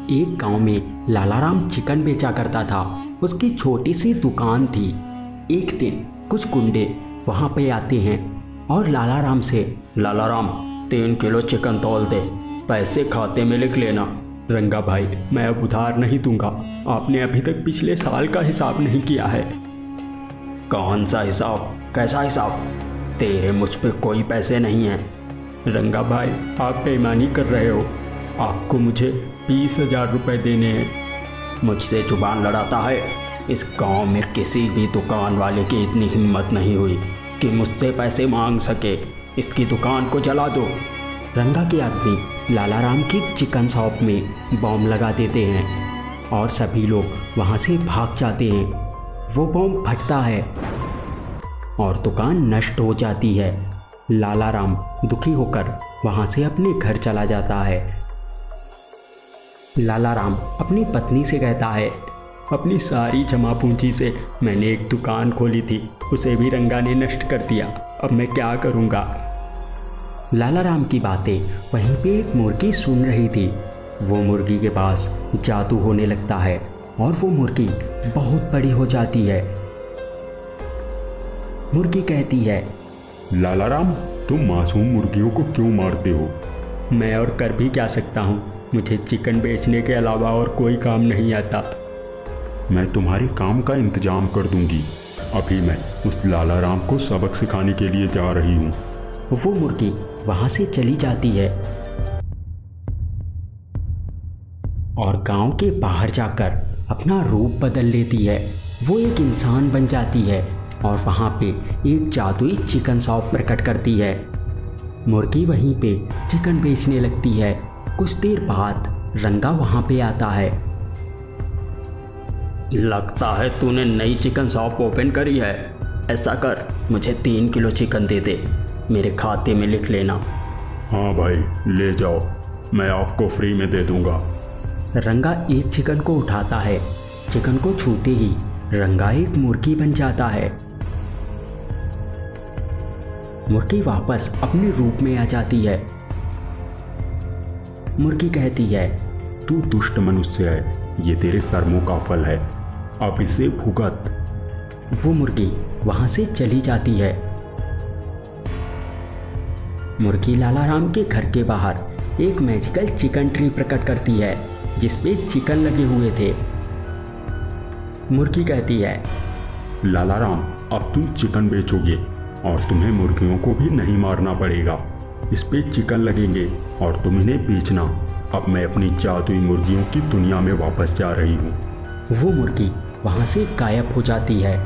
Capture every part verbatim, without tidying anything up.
एक गांव में लालाराम चिकन बेचा करता था। उसकी छोटी सी दुकान थी। एक दिन कुछ गुंडे वहां पे आते हैं और लालाराम से, लालाराम तीन किलो चिकन तौल दे, पैसे खाते में लिख लेना। रंगा भाई, मैं अब उधार नहीं दूंगा, आपने अभी तक पिछले साल का हिसाब नहीं किया है। कौन सा हिसाब? कैसा हिसाब? तेरे मुझ पे कोई पैसे नहीं हैं। रंगा भाई, आप बेईमानी कर रहे हो। आपको मुझे बीस हजार रुपये देने हैं। मुझसे जुबान लड़ाता है। इस गांव में किसी भी दुकान वाले की इतनी हिम्मत नहीं हुई कि मुझसे पैसे मांग सके। इसकी दुकान को जला दो। रंगा के आदमी लालाराम की चिकन शॉप में बॉम्ब लगा देते हैं और सभी लोग वहां से भाग जाते हैं। वो बॉम्ब फटता है और दुकान नष्ट हो जाती है। लालाराम दुखी होकर वहां से अपने घर चला जाता है। लालाराम अपनी पत्नी से कहता है, अपनी सारी जमा पूंजी से मैंने एक दुकान खोली थी, उसे भी रंगा ने नष्ट कर दिया। अब मैं क्या करूँगा? लालाराम की बातें वहीं पे एक मुर्गी सुन रही थी। वो मुर्गी के पास जादू होने लगता है और वो मुर्गी बहुत बड़ी हो जाती है। मुर्गी कहती है, लालाराम, तुम मासूम मुर्गियों को क्यों मारते हो? मैं और कर भी क्या सकता हूँ, मुझे चिकन बेचने के अलावा और कोई काम नहीं आता। मैं तुम्हारे काम का इंतजाम कर दूंगी। अभी मैं उस लालाराम को सबक सिखाने के लिए जा रही हूँ। वो मुर्गी वहां से चली जाती है और गांव के बाहर जाकर अपना रूप बदल लेती है। वो एक इंसान बन जाती है और वहां पे एक जादुई चिकन शॉप प्रकट करती है। मुर्गी वहीं पे चिकन बेचने लगती है। कुछ देर बाद रंगा वहां पे आता है। लगता है तूने नई चिकन शॉप ओपन करी है। ऐसा कर, मुझे तीन किलो चिकन दे दे, मेरे खाते में लिख लेना। हाँ भाई, ले जाओ, मैं आपको फ्री में दे दूंगा। रंगा एक चिकन को उठाता है। चिकन को छूते ही रंगा एक मुर्गी बन जाता है। मुर्गी वापस अपने रूप में आ जाती है। मुर्गी कहती है, तू दुष्ट मनुष्य है, ये तेरे कर्मों का फल है, अब इसे भुगत। वो मुर्गी वहां से चली जाती है। मुर्गी लालाराम के घर के बाहर एक मैजिकल चिकन ट्री प्रकट करती है जिस पे चिकन लगे हुए थे। मुर्गी कहती है, लालाराम, अब तुम चिकन बेचोगे और तुम्हें मुर्गियों को भी नहीं मारना पड़ेगा। इस पे चिकन लगेंगे और तुम इन्हें बेचना। अब मैं अपनी जादुई मुर्गियों की दुनिया में वापस जा रही हूँ। वो मुर्गी वहां से गायब हो जाती है।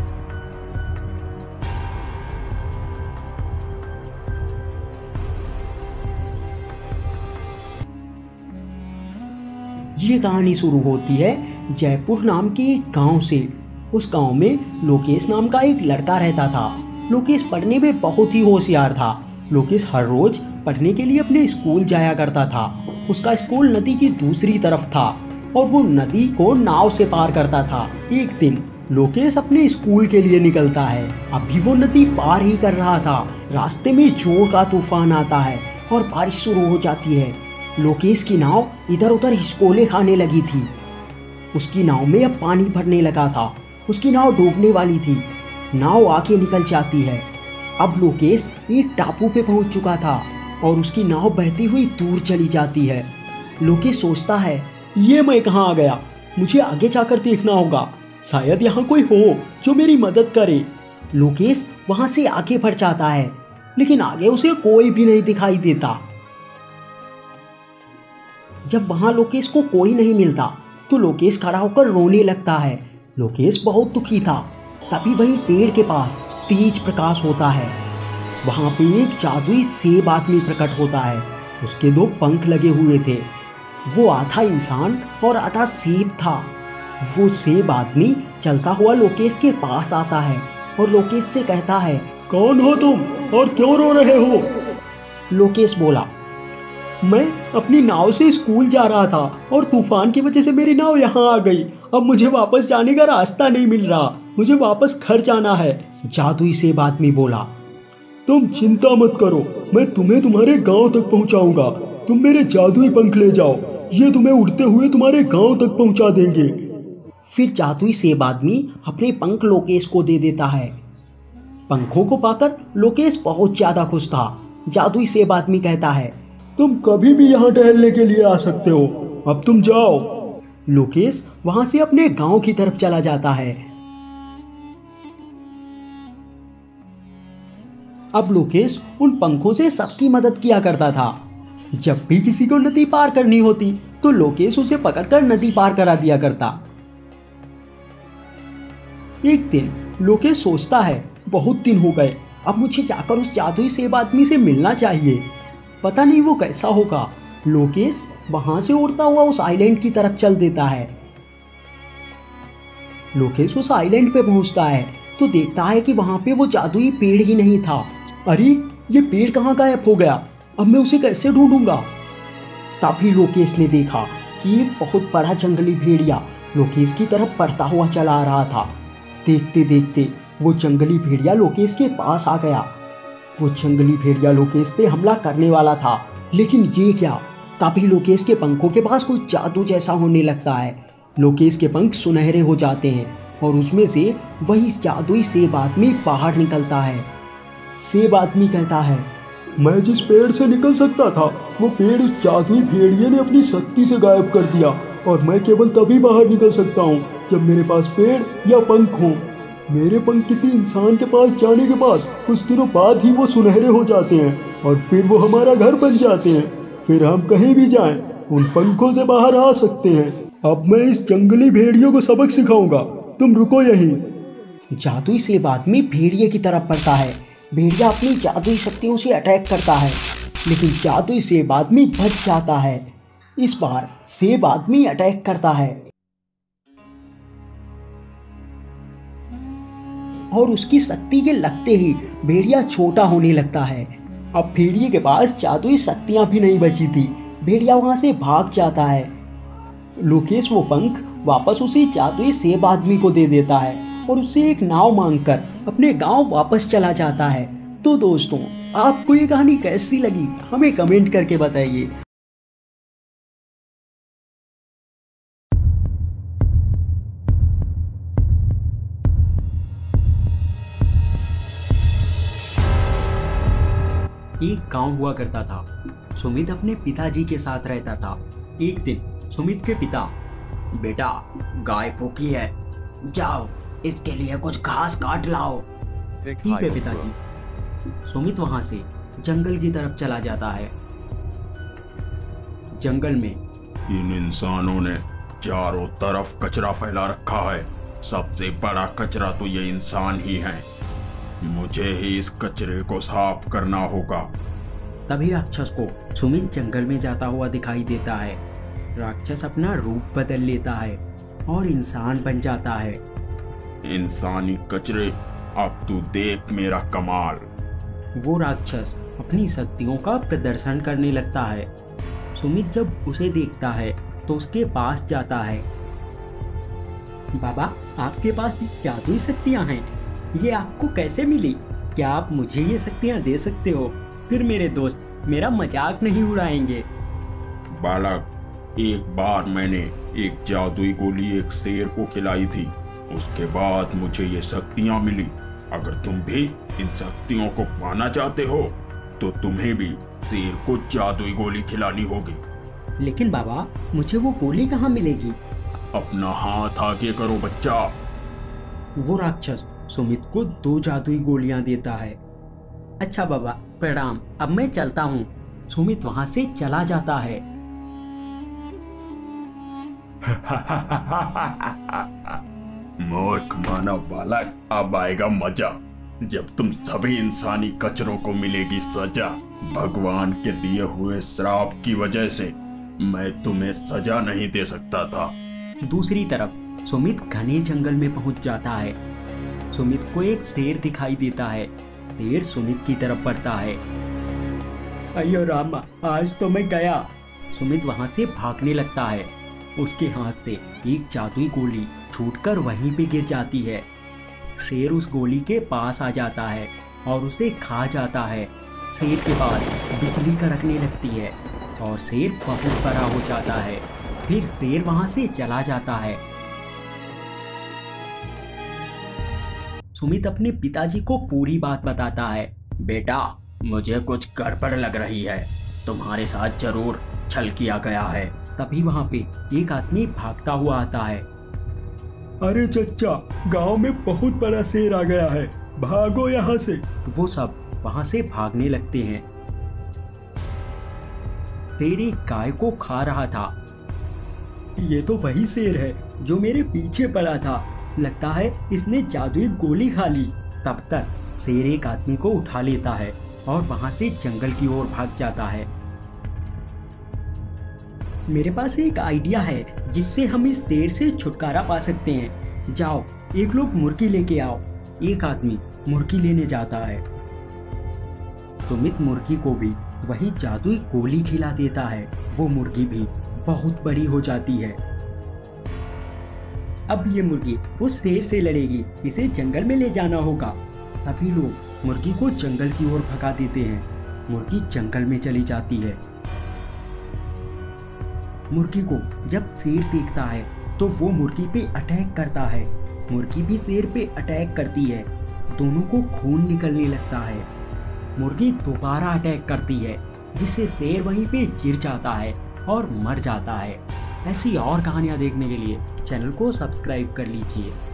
ये कहानी शुरू होती है जयपुर नाम के एक गांव से। उस गांव में लोकेश नाम का एक लड़का रहता था। लोकेश पढ़ने में बहुत ही होशियार था। लोकेश हर रोज पढ़ने के लिए अपने स्कूल जाया करता था। उसका स्कूल नदी की दूसरी तरफ था और वो नदी को नाव से पार करता था। एक दिन लोकेश अपने स्कूल के लिए निकलता है। अभी वो नदी पार ही कर रहा था, रास्ते में जोर का तूफान आता है और बारिश शुरू हो जाती है। लोकेश की नाव इधर उधर हिसकोले खाने लगी थी। उसकी नाव में अब पानी भरने लगा था। उसकी नाव डूबने वाली थी। नाव आगे निकल जाती है। अब लोकेश एक टापू पे पहुंच चुका था और उसकी नाव बहती हुई दूर चली जाती है। लोकेश सोचता है, ये मैं कहाँ आ गया, मुझे आगे जाकर देखना होगा, शायद यहाँ कोई हो जो मेरी मदद करे। लोकेश वहां से आगे बढ़ जाता है लेकिन आगे उसे कोई भी नहीं दिखाई देता। जब वहां लोकेश को कोई नहीं मिलता तो लोकेश खड़ा होकर रोने लगता है। लोकेश बहुत दुखी था। तभी वहीं पेड़ के पास तेज प्रकाश होता है। वहां पे एक जादुई सेब आदमी प्रकट होता है। उसके दो पंख लगे हुए थे। वो आधा इंसान और आधा सेब था। वो सेब आदमी चलता हुआ लोकेश के पास आता है और लोकेश से कहता है, कौन हो तुम और क्यों रो रहे हो? लोकेश बोला, मैं अपनी नाव से स्कूल जा रहा था और तूफान की वजह से मेरी नाव यहाँ आ गई। अब मुझे वापस जाने का रास्ता नहीं मिल रहा, मुझे वापस घर जाना है। जादुई सेब आदमी बोला, तुम चिंता मत करो, मैं तुम्हें तुम्हारे गांव तक पहुँचाऊंगा, तुम मेरे जादुई पंख ले जाओ। ये तुम्हें उड़ते हुए तुम्हारे गांव तक पहुंचा देंगे। फिर जादुई सेब आदमी अपने पंख लोकेश को दे देता है। पंखों को पाकर लोकेश बहुत ज्यादा खुश था। जादुई सेब आदमी कहता है, तुम कभी भी यहाँ टहलने के लिए आ सकते हो, अब तुम जाओ। लोकेश वहां से अपने गांव की तरफ चला जाता है। अब लोकेश उन पंखों से सबकी मदद किया करता था। जब भी किसी को नदी पार करनी होती तो लोकेश उसे पकड़कर नदी पार करा दिया करता। एक दिन लोकेश सोचता है, बहुत दिन हो गए, अब मुझे जाकर उस जादुई सेब आदमी से मिलना चाहिए, पता नहीं वो कैसा होगा। लोकेश वहां से उड़ता हुआ उस आइलैंड की तरफ चल देता है। लोकेश उस आइलैंड पे पहुंचता है तो देखता है कि वहां पे वो जादुई पेड़ ही नहीं था। अरे ये पेड़ कहाँ गायब हो गया, अब मैं उसे कैसे ढूंढूंगा। तभी लोकेश ने देखा कि एक बहुत बड़ा जंगली भेड़िया लोकेश की तरफ बढ़ता हुआ चला आ रहा था। देखते देखते वो जंगली भेड़िया लोकेश के पास आ गया। वो जंगली भेड़िया लोकेश पे हमला करने वाला था, लेकिन ये क्या, तभी लोकेश के पंखों के पास कुछ जादू जैसा होने लगता है। लोकेश के पंख सुनहरे हो जाते हैं और उसमें से वही जादुई सेब आदमी बाहर निकलता है। सेब आदमी कहता है, मैं जिस पेड़ से निकल सकता था वो पेड़ उस जादुई भेड़िए ने अपनी शक्ति से गायब कर दिया, और मैं केवल तभी बाहर निकल सकता हूँ जब मेरे पास पेड़ या पंख हों। मेरे पंख किसी इंसान के पास जाने के बाद कुछ दिनों बाद ही वो सुनहरे हो जाते हैं और फिर वो हमारा घर बन जाते हैं। फिर हम कहीं भी जाएं उन पंखों से बाहर आ सकते हैं। अब मैं इस जंगली भेड़ियों को सबक सिखाऊंगा, तुम रुको यहीं। जादुई सेब आदमी भेड़िए की तरफ बढ़ता है। भेड़िया अपनी जादुई शक्तियों से अटैक करता है, लेकिन जादुई सेब आदमी बच जाता है। इस बार सेब आदमी अटैक करता है और उसकी शक्ति के लगते ही भेड़िया छोटा होने लगता है। अब भेड़िए के पास जादुई शक्तियां भी नहीं बची थी। भेड़िया वहां से भाग जाता है। लोकेश वो पंख वापस उसी जादुई सेब आदमी को दे देता है और उससे एक नाव मांगकर अपने गांव वापस चला जाता है। तो दोस्तों, आपको ये कहानी कैसी लगी हमें कमेंट करके बताइए। एक गांव हुआ करता था। सुमित अपने पिताजी के साथ रहता था। एक दिन सुमित के पिता, बेटा गाय भूखी है, जाओ इसके लिए कुछ घास काट लाओ। ठीक है पिताजी। सुमित वहां से जंगल की तरफ चला जाता है। जंगल में इन इंसानों ने चारों तरफ कचरा फैला रखा है। सबसे बड़ा कचरा तो ये इंसान ही है। मुझे ही इस कचरे को साफ करना होगा। तभी राक्षस को सुमित जंगल में जाता हुआ दिखाई देता है। राक्षस अपना रूप बदल लेता है और इंसान बन जाता है। इंसानी कचरे, अब तू देख मेरा कमाल। वो राक्षस अपनी शक्तियों का प्रदर्शन करने लगता है। सुमित जब उसे देखता है तो उसके पास जाता है। बाबा, आपके पास जादुई शक्तियां हैं, ये आपको कैसे मिली? क्या आप मुझे ये शक्तियां दे सकते हो? फिर मेरे दोस्त मेरा मजाक नहीं उड़ाएंगे। बालक, एक बार मैंने एक जादुई गोली एक शेर को खिलाई थी, उसके बाद मुझे ये शक्तियां मिली। अगर तुम भी इन शक्तियों को पाना चाहते हो तो तुम्हें भी शेर को जादुई गोली खिलानी होगी। लेकिन बाबा, मुझे वो गोली कहाँ मिलेगी? अपना हाथ आगे करो बच्चा। वो राक्षस सुमित को दो जादुई गोलियां देता है। अच्छा बाबा, प्रणाम, अब मैं चलता हूँ। सुमित वहां से चला जाता है। मूर्ख मानव बालक, अब आएगा मजा जब तुम सभी इंसानी कचरों को मिलेगी सजा। भगवान के दिए हुए श्राप की वजह से मैं तुम्हें सजा नहीं दे सकता था। दूसरी तरफ सुमित घने जंगल में पहुंच जाता है। सुमित को एक शेर दिखाई देता है। शेर सुमित की तरफ बढ़ता है। अयो रामा, आज तो मैं गया। सुमित वहां से भागने लगता है। उसके हाथ से एक जादुई गोली छूटकर वहीं पे गिर जाती है। शेर उस गोली के पास आ जाता है और उसे खा जाता है। शेर के पास बिजली कड़कने लगती है। और शेर बहुत बड़ा हो जाता है। फिर शेर वहां से चला जाता है। सुमित अपने पिताजी को पूरी बात बताता है। बेटा, मुझे कुछ गड़बड़ लग रही है, तुम्हारे साथ जरूर छल किया गया है। तभी वहां पे एक आदमी भागता हुआ आता है। अरे चच्चा, गांव में बहुत बड़ा शेर आ गया है, भागो यहाँ से। वो सब वहां से भागने लगते हैं। शेर एक गाय को खा रहा था। ये तो वही शेर है जो मेरे पीछे पड़ा था। लगता है इसने जादुई गोली खा ली। तब तक शेर एक आदमी को उठा लेता है और वहां से जंगल की ओर भाग जाता है। मेरे पास एक आइडिया है जिससे हम इस शेर से छुटकारा पा सकते हैं। जाओ, एक लोग मुर्गी लेके आओ। एक आदमी मुर्गी लेने जाता है। सुमित मुर्गी को भी वही जादुई गोली खिला देता है। वो मुर्गी भी बहुत बड़ी हो जाती है। अब ये मुर्गी उस शेर से लड़ेगी, इसे जंगल में ले जाना होगा। तभी लोग मुर्गी को जंगल की ओर भगा देते हैं। मुर्गी जंगल में चली जाती है। मुर्गी को जब शेर देखता है तो वो मुर्गी पे अटैक करता है। मुर्गी भी शेर पे अटैक करती है। दोनों को खून निकलने लगता है। मुर्गी दोबारा अटैक करती है, जिससे शेर वहीं पे गिर जाता है और मर जाता है। ऐसी और कहानियाँ देखने के लिए चैनल को सब्सक्राइब कर लीजिए।